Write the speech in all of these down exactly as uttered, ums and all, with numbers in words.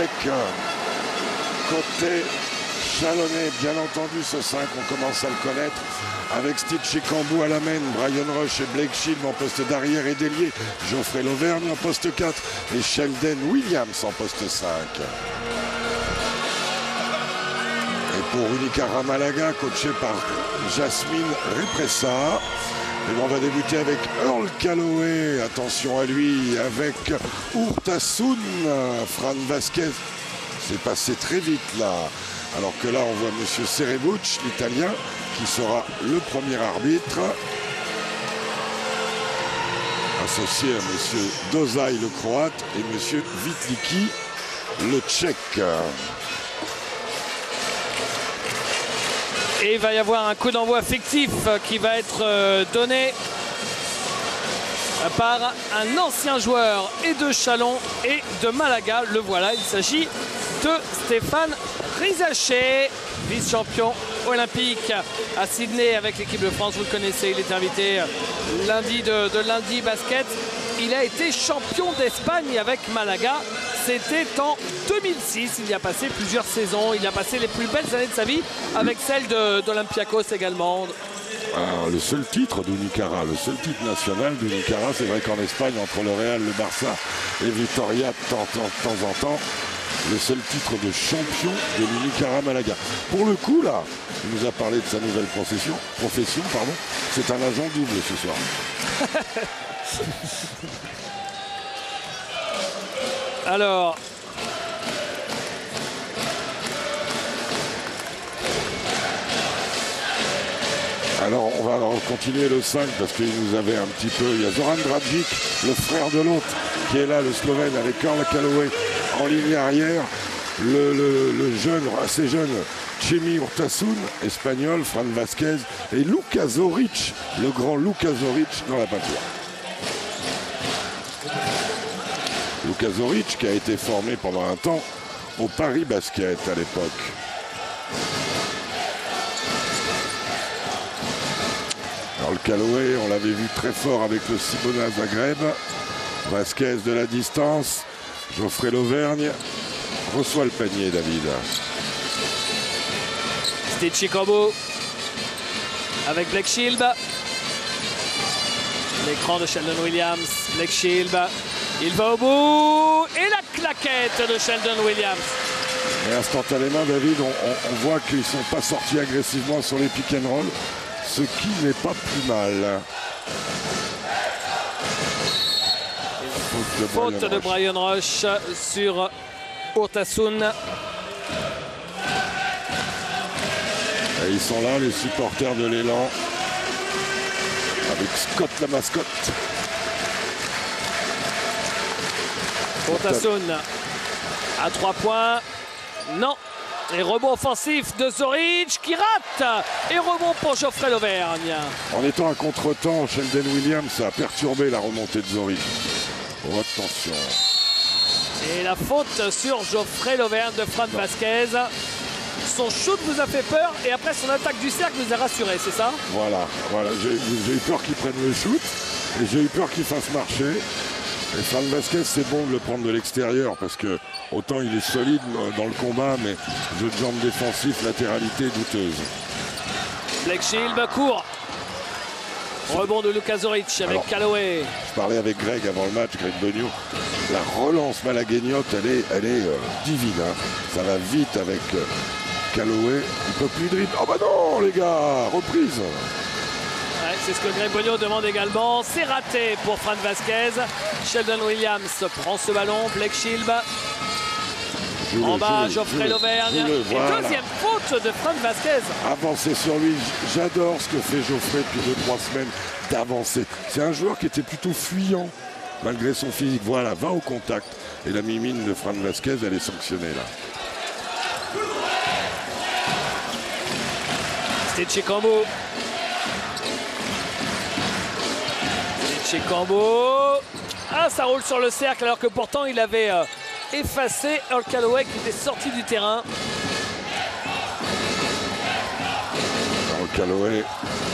avec euh, côté Chalonnais, bien entendu, ce cinq, on commence à le connaître. Avec Steve Chicambou à la main, Brian Rush et Blake Shield en poste d'arrière et d'ailier, Geoffrey Lauvergne en poste quatre et Sheldon Williams en poste cinq. Et pour Unicara Malaga, coaché par Jasmine Repressa, et on va débuter avec Earl Calloway, attention à lui, avec Urtasun, Fran Vasquez. C'est passé très vite là. Alors que là, on voit M. Cerebuc, l'italien, qui sera le premier arbitre, associé à M. Dozaj, le croate, et M. Vitliki, le tchèque. Et il va y avoir un coup d'envoi fictif qui va être donné par un ancien joueur et de Chalon et de Malaga. Le voilà, il s'agit de Stéphane Rizaché, vice-champion olympique à Sydney avec l'équipe de France. Vous le connaissez, il est invité lundi de, de lundi basket. Il a été champion d'Espagne avec Malaga. C'était en deux mille six. Il y a passé plusieurs saisons. Il a passé les plus belles années de sa vie avec celle d'Olympiakos également. Alors, le seul titre d'Unicara, le seul titre national d'Unicara, c'est vrai qu'en Espagne, entre le Real, le Barça et Vitoria, de temps, temps, temps en temps, le seul titre de champion de l'Unicara Malaga. Pour le coup, là, il nous a parlé de sa nouvelle profession, profession pardon. C'est un agent double ce soir. Alors... Alors, on va continuer le cinq parce qu'il nous avait un petit peu... Il y a Zoran Dragic, le frère de l'autre, qui est là, le Slovène, avec Earl Calloway en ligne arrière. Le, le, le jeune, assez jeune, Chimi Urtasun, espagnol, Fran Vasquez, et Luka Zoric, le grand Luka Zoric dans la peinture. Luka Zoric qui a été formé pendant un temps au Paris Basket à l'époque. Earl Calloway, on l'avait vu très fort avec le Cibona Zagreb. Vasquez de la distance. Geoffrey Lauvergne reçoit le panier, David. Steve Chicambou avec Blake Shield. L'écran de Sheldon Williams. Blake Shield. Il va au bout. Et la claquette de Sheldon Williams. Et instantanément, David, on, on, on voit qu'ils ne sont pas sortis agressivement sur les pick and roll. Ce qui n'est pas plus mal. Faute de Brian Rush sur Urtasun. Et ils sont là, les supporters de l'élan. Avec Scott la mascotte. Urtasun à trois points. Non. Et rebond offensif de Zoric qui rate. Et rebond pour Geoffrey Lauvergne. En étant un contre-temps, Sheldon Williams a perturbé la remontée de Zoric. Oh, attention. Et la faute sur Geoffrey Lauvergne de Fran Vasquez. Son shoot vous a fait peur et après son attaque du cercle vous a rassuré, c'est ça? Voilà, voilà. J'ai eu peur qu'il prenne le shoot et j'ai eu peur qu'il fasse marcher. Et Fran Vasquez, c'est bon de le prendre de l'extérieur parce que autant il est solide dans le combat, mais jeu de jambes défensif, latéralité douteuse. Blake Shield court. Rebond de Luka Zoric avec Alors, Calloway. Je parlais avec Greg avant le match, Greg Beugnot. La relance malagueñote, elle est, elle est euh, divine. Hein. Ça va vite avec euh, Calloway. Il peut plus dribble. Oh bah non les gars, reprise. Ouais, c'est ce que Greg Beugnot demande également. C'est raté pour Fran Vasquez. Sheldon Williams prend ce ballon. Blake Shield. Joue en le, bas, joue Geoffrey le, Lauvergne. le, voilà. Et deuxième faute de Fran Vasquez. Avancer sur lui. J'adore ce que fait Geoffrey depuis deux trois semaines d'avancer. C'est un joueur qui était plutôt fuyant malgré son physique. Voilà, va au contact. Et la mimine de Fran Vasquez, elle est sanctionnée là. C'était Chicambou. Chicambou. Ah, ça roule sur le cercle alors que pourtant il avait euh, effacé Earl Calloway qui était sorti du terrain. Earl Calloway.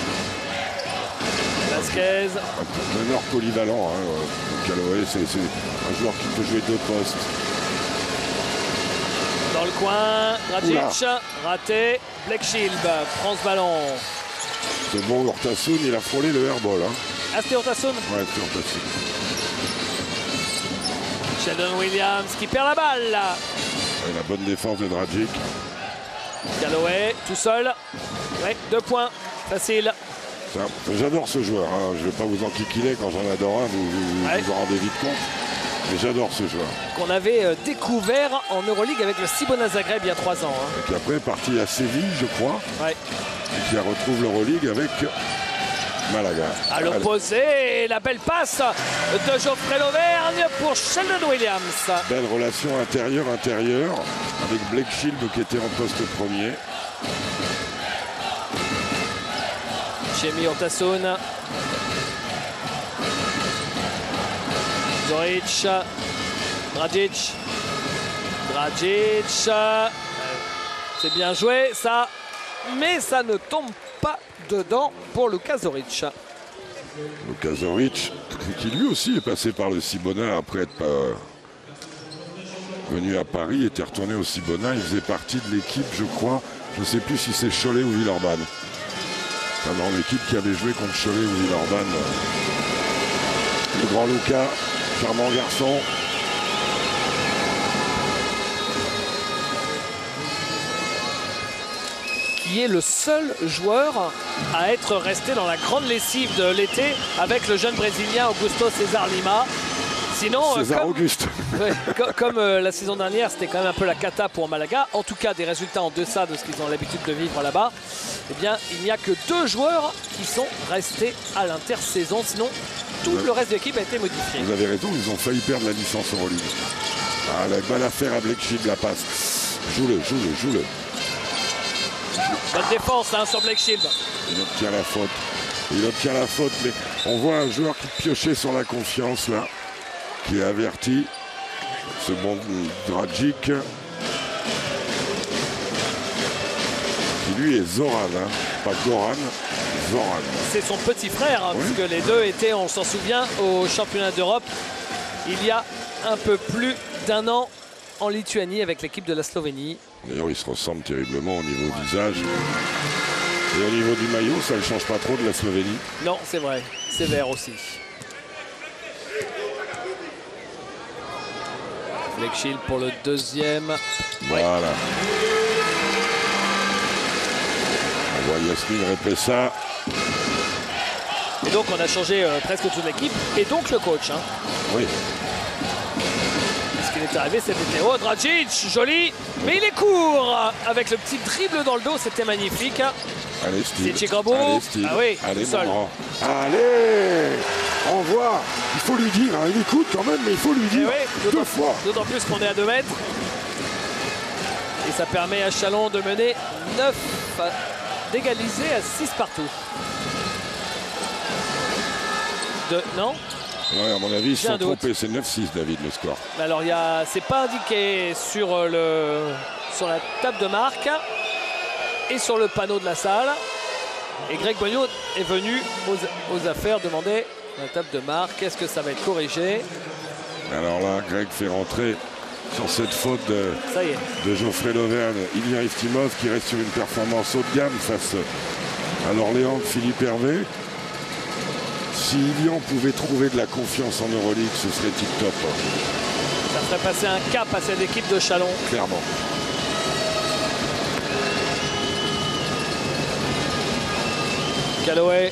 Vasquez. Un meneur polyvalent. Hein. Calloway, c'est un joueur qui peut jouer deux postes. Dans le coin, Dragic, raté. Blake Shield prend ce ballon. C'est bon, Urtasun, il a frôlé le airball. Hein. Ah, c'était Urtasun? Ouais, c'était Urtasun. Sheldon Williams qui perd la balle. Et la bonne défense de Dragic. Galloway tout seul. Ouais, deux points. Facile. J'adore ce joueur. Hein. Je ne vais pas vous enquiquiner quand j'en adore un, vous vous, ouais. vous en rendez vite compte. Mais j'adore ce joueur. Qu'on avait euh, découvert en Euroleague avec le Cibona Zagreb il y a trois ans. Hein. Et qui après est parti à Séville, je crois. Ouais. Et qui retrouve l'Euroleague avec Malaga. À l'opposé, la belle passe de Geoffrey Lauvergne pour Sheldon Williams. Belle relation intérieure-intérieure avec Blake Shield qui était en poste premier. Chemi Urtasun. Zoric. Dragic. Dragic. C'est bien joué, ça. Mais ça ne tombe pas dedans pour Luka Zoric. Luka Zoric, qui lui aussi est passé par le Cibona après être euh, venu à Paris, était retourné au Cibona. Il faisait partie de l'équipe, je crois, je ne sais plus si c'est Cholet ou Villeurbanne. Enfin, dans l'équipe qui avait joué contre Cholet ou Villeurbanne. Le grand Luka, charmant garçon. Qui est le seul joueur à être resté dans la grande lessive de l'été avec le jeune Brésilien Augusto César Lima. Sinon, César comme, Auguste. ouais, comme, comme euh, la saison dernière, c'était quand même un peu la cata pour Malaga. En tout cas, des résultats en deçà de ce qu'ils ont l'habitude de vivre là-bas. Eh bien, il n'y a que deux joueurs qui sont restés à l'intersaison. Sinon, tout ouais. le reste de l'équipe a été modifié. Vous avez raison, ils ont failli perdre la licence Euroleague. Ah, la bonne affaire à Blake Shield, la passe. Joue-le, joue-le, joue-le. Bonne défense hein, sur Blake Shield. Il obtient la faute. Il obtient la faute, mais on voit un joueur qui piochait sur la confiance là, qui est averti. Ce bon Dragic. Qui lui est Zoran, hein. Pas Goran, Zoran. C'est son petit frère, hein, oui. Puisque les deux étaient, on s'en souvient, au championnat d'Europe il y a un peu plus d'un an en Lituanie avec l'équipe de la Slovénie. D'ailleurs, ils se ressemblent terriblement au niveau visage. Et au niveau du maillot, ça ne change pas trop de la Slovénie. Non, c'est vrai. C'est vert aussi. Blake Shield pour le deuxième. Voilà. Ouais. On voit Yasmine Repressa. Et donc, on a changé euh, presque toute l'équipe. Et donc, le coach. Hein. Oui. Ce qui est arrivé, c'était Théo Dragic, joli, mais il est court avec le petit dribble dans le dos, c'était magnifique. Allez Steve, c'est Chicago. allez Steve, ah oui, allez seul. Allez, on voit, il faut lui dire, hein, il écoute quand même, mais il faut lui dire oui, deux fois. D'autant plus qu'on est à deux mètres. Et ça permet à Chalon de mener neuf, d'égaliser à six partout. De, non Ouais, à mon avis, ils se sont trompés. C'est neuf six, David, le score. Alors, il y a, c'est pas indiqué sur, le, sur la table de marque et sur le panneau de la salle. Et Greg Boignot est venu aux, aux affaires demander la table de marque. Est-ce que ça va être corrigé? Alors là, Greg fait rentrer sur cette faute de, ça y est. de Geoffrey Lauvergne. Ilya Eftimov qui reste sur une performance haut de gamme face à l'Orléans de Philippe Hervé. Si Lyon pouvait trouver de la confiance en Euroleague, ce serait tip-top. Ça ferait passer un cap à cette équipe de Chalon. Clairement. Galloway.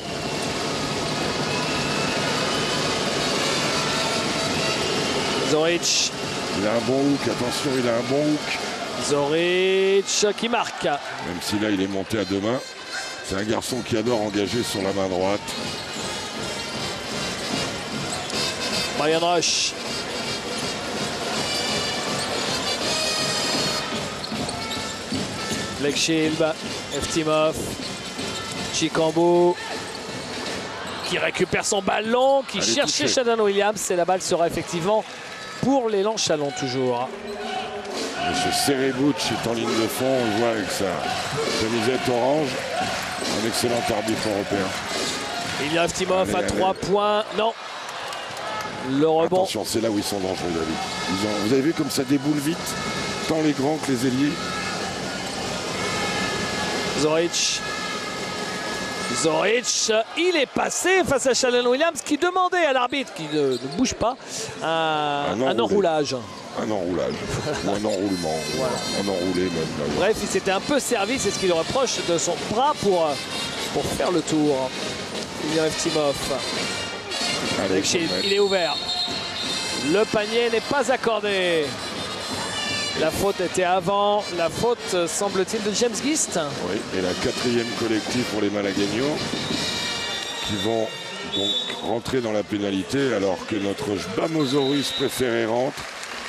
Zoric. Il a un bon hook, attention, il a un bon hook. Zoric qui marque. Même si là, il est monté à deux mains. C'est un garçon qui adore engager sur la main droite. Brian Rush. Blake Shield, Eftimov, Chikambo qui récupère son ballon, qui Allez, cherchait Sheldon Williams et la balle sera effectivement pour l'élan Chalon toujours. Monsieur Serebuc est en ligne de fond, on le voit avec sa chemisette orange, un excellent arbitre européen. Il y a Eftimov à trois points, non. Le rebond. Attention, c'est là où ils sont dangereux, David. Ils ont, vous avez vu comme ça déboule vite? tant les grands que les ailiers. Zoric. Zoric, il est passé face à Shalon Williams qui demandait à l'arbitre, qui ne, ne bouge pas, un, un, un enroulage. Un enroulage, ou un enroulement, voilà. Un enroulé même. Là. Bref, il s'était un peu servi, c'est ce qu'il reproche de son bras pour, pour faire le tour. Ilya Eftimov. Il est ouvert. Le panier n'est pas accordé. La faute était avant. La faute, semble-t-il, de James Gist. Oui, et la quatrième collective pour les Malagueños qui vont donc rentrer dans la pénalité alors que notre Jbamosaurus préféré rentre.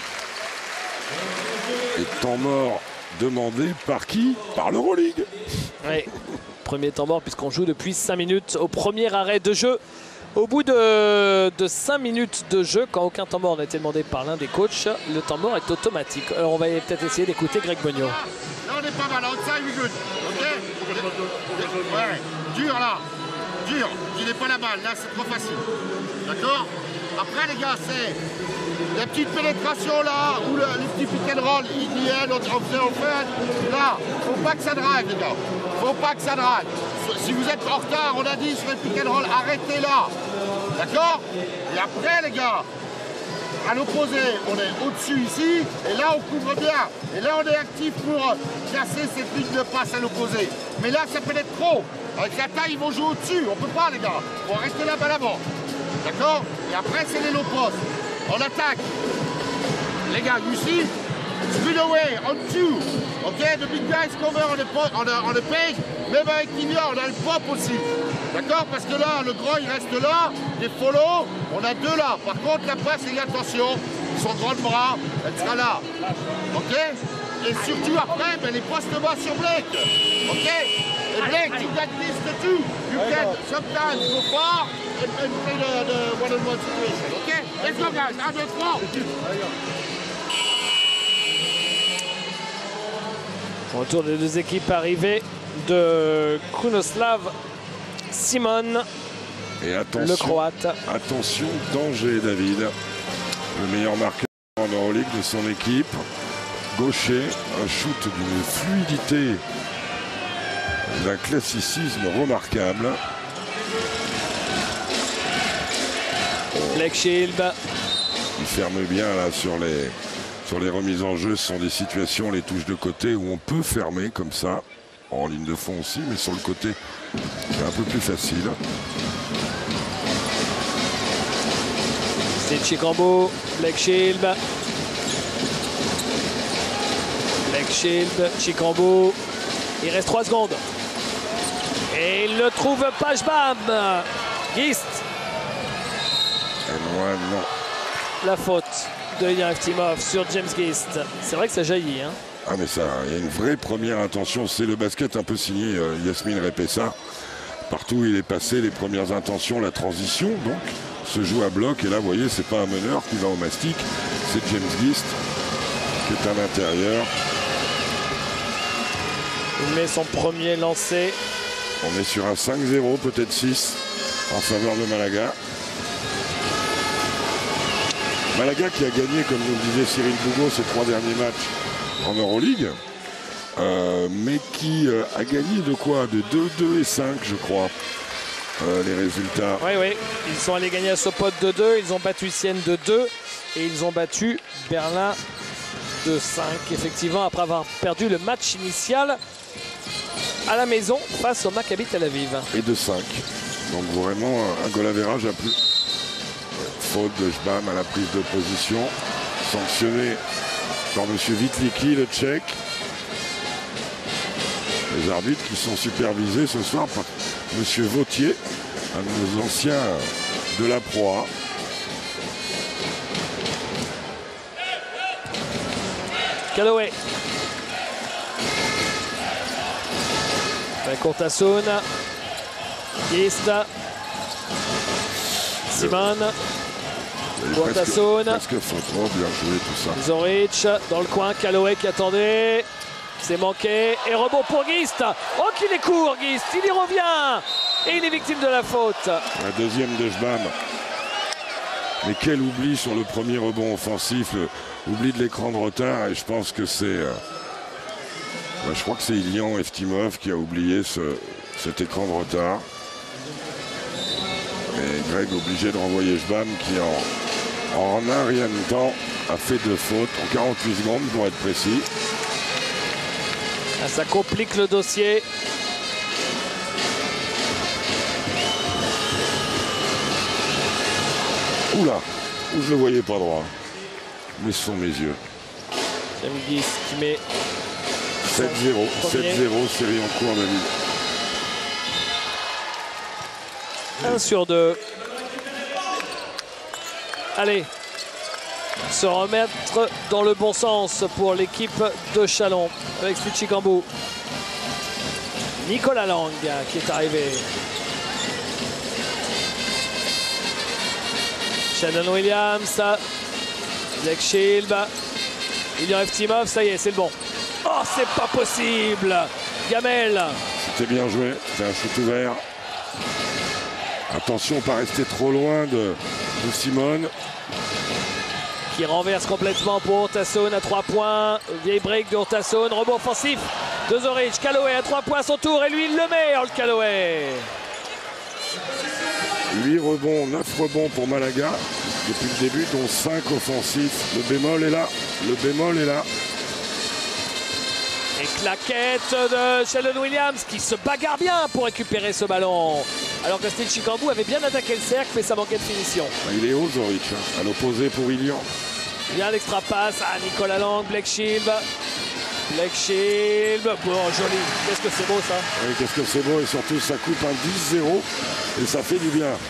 Et temps mort demandé par qui? Par l'Euroleague. Oui, premier temps mort puisqu'on joue depuis cinq minutes au premier arrêt de jeu. Au bout de, de cinq minutes de jeu, quand aucun temps mort n'a été demandé par l'un des coachs, le temps mort est automatique. Alors on va peut-être essayer d'écouter Greg Bonior. Là on est pas mal, outside we good. Ok. Ouais, dur là. Dur. Il n'est pas la balle, là c'est trop facile. D'accord. Après les gars, c'est la petite pénétration là, ou le, les petits pick and roll, il y est, on fait, on fait. Là, faut pas que ça drague les gars. Faut pas que ça drague. Si vous êtes en retard, on a dit sur les pick and roll, arrêtez là. D'accord. Et après les gars, à l'opposé, on est au-dessus ici, et là on couvre bien. Et là on est actif pour casser cette ligne de passe à l'opposé. Mais là ça pénètre trop. Avec la taille, ils vont jouer au-dessus. On peut pas les gars. On va rester là balle avant. D'accord. Et après c'est les low posts. On attaque. Les gars, you see? Screen away, on two. Ok, the big guys cover on the, on the, on the page. Même avec Ilya, on a le pop aussi. D'accord? Parce que là, le grand, il reste là. Les follow, on a deux là. Par contre, la passe, les gars, attention. Son grand bras, elle sera là. Ok? Et surtout après, ben, les postes bas sur Blake. Ok? Et Blake, you got this too. You can sometimes go far and, and play the, the one-on-one situation. Ok? Let's go, guys. un, deux, trois. Retour des deux équipes arrivées de Krunoslav Simon, et attention, le Croate. Attention, danger David. Le meilleur marqueur en Euroleague de son équipe. Gaucher, un shoot d'une fluidité, d'un classicisme remarquable. Blake Shield. Il ferme bien là sur les, sur les remises en jeu. Ce sont des situations, les touches de côté où on peut fermer comme ça. En ligne de fond aussi, mais sur le côté, c'est un peu plus facile. C'est Chikambo, Blake Shield. Blake Shield, Chikambo. Il reste trois secondes. Et il ne trouve pas Jbam. Gist. Et moi, non. La faute de Ilya Eftimov sur James Gist. C'est vrai que ça jaillit. Hein. Ah mais ça, il y a une vraie première intention. C'est le basket un peu signé euh, Yasmine Repessa. Partout où il est passé, les premières intentions, la transition, donc, se joue à bloc. Et là, vous voyez, c'est pas un meneur qui va au mastic. C'est James Gist qui est à l'intérieur. Il met son premier lancé. On est sur un cinq zéro, peut-être six, en faveur de Malaga. Malaga qui a gagné, comme nous le disait Cyril Bougot, ses trois derniers matchs en Euroleague. Euh, mais qui euh, a gagné de quoi? De deux, deux et cinq, je crois, euh, les résultats. Oui, oui. Ils sont allés gagner à Sopot de deux. Ils ont battu Sienne de deux. Et ils ont battu Berlin de cinq, effectivement, après avoir perdu le match initial à la maison face au Maccabi Tel Aviv. Et de cinq. Donc vraiment un goal average à plus. Faute de Jbam à la prise de position. Sanctionné par M. Vitliki, le Tchèque. Les arbitres qui sont supervisés ce soir par M. Vautier, un de nos anciens de la Pro A. Calloway. Courtasoun. Gist. Simon. Courtasoun. Presque faute, oh, bien joué tout ça. Zoric dans le coin, Calloway qui attendait. C'est manqué. Et rebond pour Gist. Oh qu'il est court Gist, il y revient. Et il est victime de la faute. La deuxième de Jbam. Mais quel oubli sur le premier rebond offensif, le, oubli de l'écran de retard. Et je pense que c'est... Euh, bah, je crois que c'est Ilian Eftimov qui a oublié ce, cet écran de retard. Et Greg obligé de renvoyer Jbam qui en, en un rien de temps a fait deux fautes en quarante-huit secondes pour être précis. Ah, ça complique le dossier. Oula, où je le voyais pas droit. Mais ce sont mes yeux. Jamigis qui met sept zéro. sept zéro, série en cours, David. un sur deux. Allez, se remettre dans le bon sens pour l'équipe de Chalon avec Stitchy Gambou. Nicolas Lang qui est arrivé. Sheldon Williams, Blake Shield, Ilian Eftimov, ça y est, c'est le bon. Oh, c'est pas possible. Gamel. C'était bien joué, c'est un shoot ouvert. Attention, pas rester trop loin de, de Simone. Qui renverse complètement pour Urtasun à trois points. Vieille break de Urtasun, rebond offensif de Zoric. Calloway à trois points à son tour et lui il le met, Earl Calloway. huit rebonds, neuf rebonds pour Malaga depuis le début, dont cinq offensifs. Le bémol est là, le bémol est là. Et claquette de Sheldon Williams qui se bagarre bien pour récupérer ce ballon. Alors que Stitchy Gambou avait bien attaqué le cercle, mais ça manquait de finition. Il est haut, Zoric, hein, à l'opposé pour Ilian. Bien l'extra passe à Nicolas Lang, Blake Shield. Blake Shield, bon, joli. Qu'est-ce que c'est beau ça. Oui, qu'est-ce que c'est beau et surtout ça coupe un dix zéro et ça fait du bien.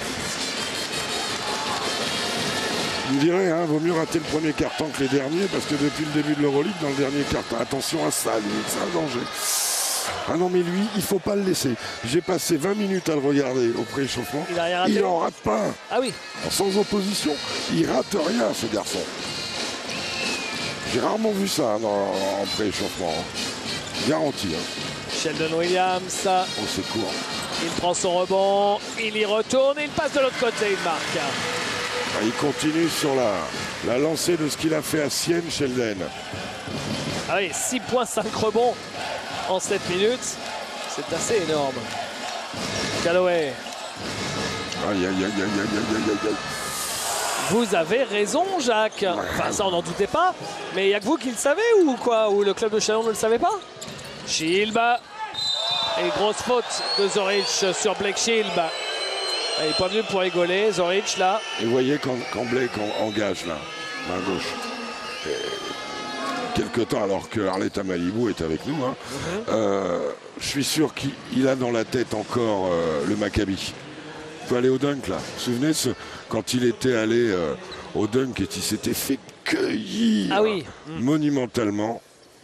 Vous me direz, hein, vaut mieux rater le premier carton que les derniers parce que depuis le début de l'Euroleague, dans le dernier carton, attention à ça, limite, c'est un danger. Ah non, mais lui, il faut pas le laisser. J'ai passé vingt minutes à le regarder au prééchauffement. Il a rien raté. Il en rate pas un. Ah oui. Alors, sans opposition, il rate rien, ce garçon. J'ai rarement vu ça hein, dans, en prééchauffement. Hein. Garanti. Hein. Sheldon Williams. Oh, c'est court. Il prend son rebond, il y retourne et il passe de l'autre côté, il marque. Ah, il continue sur la, la lancée de ce qu'il a fait à Sienne, Sheldon. Ah oui, six points, cinq rebonds en sept minutes. C'est assez énorme. Calloway. Aïe, aïe, aïe, aïe, aïe, aïe, aïe, aïe. Vous avez raison, Jacques. Enfin, ça, on n'en doutait pas. Mais il n'y a que vous qui le savez ou quoi? Ou le club de Chalon ne le savait pas? Shilba. Et grosse faute de Zoric sur Blake Shilba. Il n'est pas venu pour rigoler, Zoric, là. Et vous voyez quand, quand Blake en, engage, là, main gauche. Et quelque temps, alors que Arleta Malibu est avec nous, hein, mm-hmm. euh, je suis sûr qu'il a dans la tête encore euh, le Maccabi. Il peut aller au dunk, là. Vous vous souvenez, ce, quand il était allé euh, au dunk et qu'il s'était fait cueillir ah oui. monumentalement.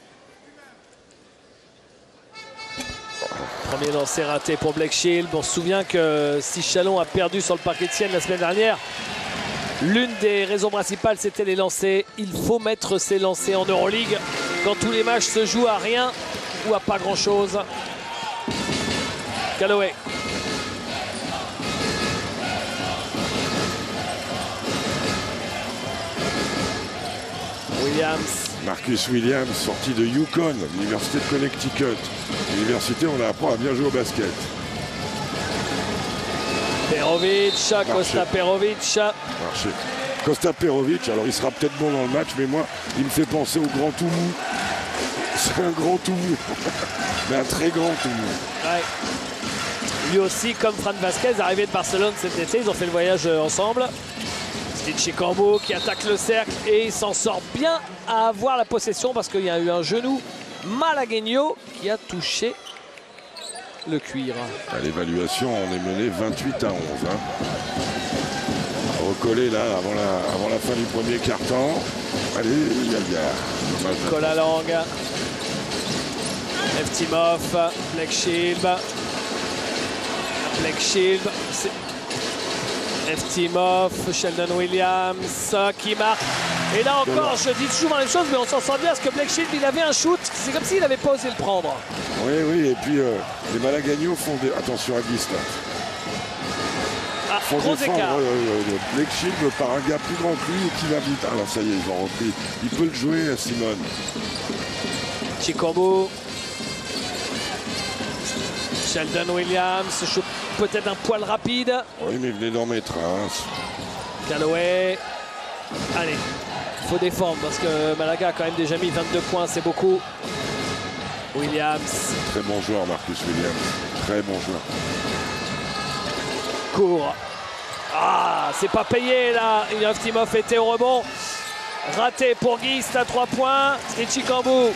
Premier lancé raté pour Blake Shield. On se souvient que si Chalon a perdu sur le parquet de Sienne la semaine dernière, l'une des raisons principales, c'était les lancers. Il faut mettre ses lancers en Euroleague quand tous les matchs se jouent à rien ou à pas grand-chose. Calloway. Williams. Marcus Williams, sorti de Yukon, l'université de Connecticut. L'université, on apprend à bien jouer au basket. Perovic, Costa Perovic. Marché. Costa Perovic, alors il sera peut-être bon dans le match, mais moi, il me fait penser au grand tout mou. C'est un grand tout mou, mais un très grand tout mou. Ouais. Lui aussi, comme Fran Vasquez, arrivé de Barcelone cet été, ils ont fait le voyage ensemble. Stitchy Gambou qui attaque le cercle et il s'en sort bien à avoir la possession parce qu'il y a eu un genou malagueño qui a touché le cuir. À l'évaluation, on est mené vingt-huit à onze. Hein. Recollé là avant la, avant la fin du premier quart-temps. Allez, il y a bien. Nicolas Lang. Eftimov, Blake Shield. Blake Shield. Eftimov, Sheldon Williams qui marque. Et là encore, je dis toujours la même chose, mais on s'en sort bien parce que Blake Shield, il avait un shoot. C'est comme s'il n'avait pas osé le prendre. Oui, oui, et puis euh, les Malagaños font des... Attention à Guiste. Ah, faut gros défendre écart. euh, euh, Lekshield par un gars plus grand que lui et qui va vite. Ah là, ça y est, ils ont repris. Il peut le jouer à Simone. Chikambu. Sheldon Williams, peut-être un poil rapide. Oui, mais venez d'en mettre un. Calloway. Allez, il faut défendre parce que Malaga a quand même déjà mis vingt-deux points, c'est beaucoup. Williams. Très bon joueur, Marcus Williams. Très bon joueur. Court. Ah, c'est pas payé là. Yevtimov était au rebond. Raté pour Gist à trois points. C'est Chikambu.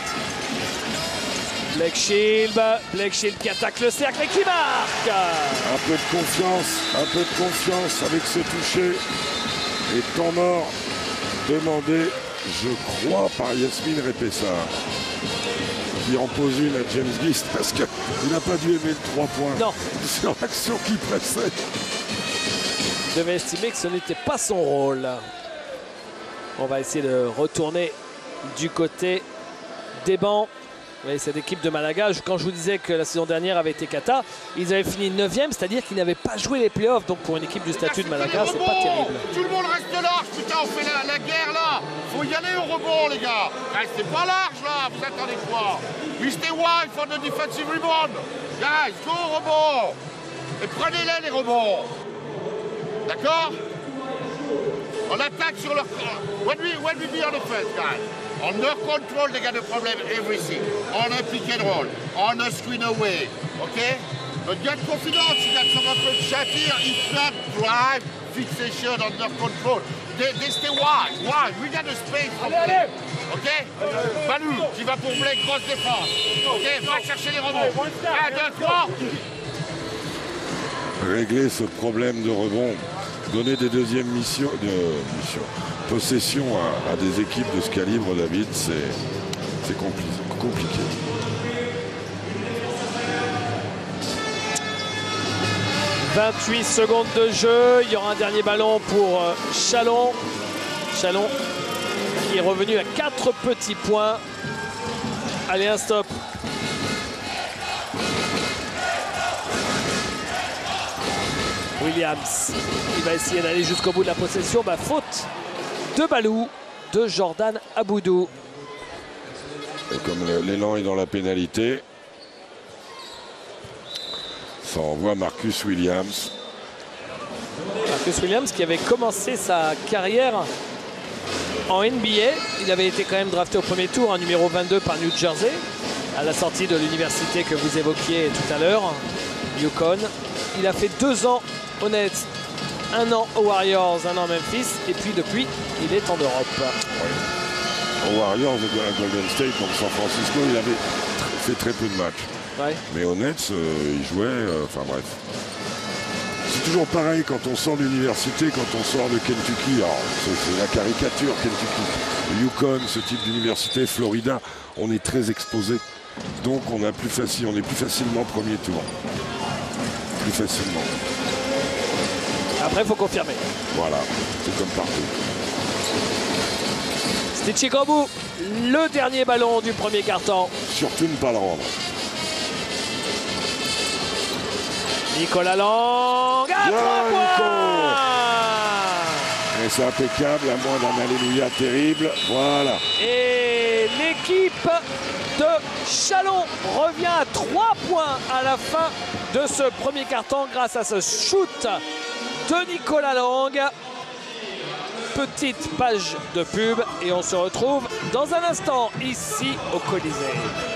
Lekshield. Lekshield qui attaque le cercle et qui marque. Un peu de confiance, un peu de confiance avec ce toucher. Et temps mort demandé, je crois, par Yasmine Repessa, qui en pose une à James Gist parce qu'il n'a pas dû aimer le trois points. Non. Sur l'action qui précède. Il devait estimer que ce n'était pas son rôle. On va essayer de retourner du côté des bancs. Oui, cette équipe de Malaga, quand je vous disais que la saison dernière avait été cata, ils avaient fini neuvième, c'est-à-dire qu'ils n'avaient pas joué les playoffs. Donc pour une équipe du statut de Malaga, c'est pas terrible. Tout le monde reste large, putain, on fait la, la guerre là. Faut y aller au rebond, les gars. Restez pas large là, vous attendez quoi? We stay wide for the defensive rebound. Guys, go au rebond. Et prenez-les les rebonds. D'accord? On attaque sur leur... When we, when we be on the first, guys. On leur control, they got a problem everything. On a pick and roll. On a screen away. Okay? But get confidence. You got some of the shot here. It's not drive, fixation, under control. They, they stay wide. Wide. We got a space. Allez, allez. OK? Balou, qui va pour Blake, grosse défense. OK? Va chercher les rebonds. un, deux, trois. Régler ce problème de rebond, donner des deuxièmes missions, de, mission, possession à, à des équipes de ce calibre, David, c'est compliqué. vingt-huit secondes de jeu. Il y aura un dernier ballon pour Chalon. Chalon qui est revenu à quatre petits points. Allez, un stop. Williams, il va essayer d'aller jusqu'au bout de la possession. Bah, faute de Balou de Jordan Aboudou. Et comme l'élan est dans la pénalité, ça envoie Marcus Williams. Marcus Williams qui avait commencé sa carrière en N B A. Il avait été quand même drafté au premier tour, en numéro vingt-deux par New Jersey, à la sortie de l'université que vous évoquiez tout à l'heure, Yukon. Il a fait deux ans au Nets, un an aux Warriors, un an à Memphis, et puis depuis, il est en Europe. Oui. Aux Warriors de Golden State, donc San Francisco, il avait fait très peu de matchs. Ouais. Mais au Nets, euh, il jouait, euh, enfin bref. C'est toujours pareil quand on sort de l'université, quand on sort de Kentucky. C'est la caricature, Kentucky. Yukon, ce type d'université, Florida, on est très exposé. Donc on, a plus facile, on est plus facilement premier tour. Plus facilement. Après, il faut confirmer. Voilà, c'est comme partout. C'était Chikambu, le dernier ballon du premier quart-temps. Surtout ne pas le rendre. Nicolas Lang à trois points. Et c'est impeccable, à moins d'un alléluia terrible. Voilà. Et l'équipe de Chalon revient à trois points à la fin de ce premier quart-temps grâce à ce shoot de Nicolas Lang. Petite page de pub et on se retrouve dans un instant ici au Colisée.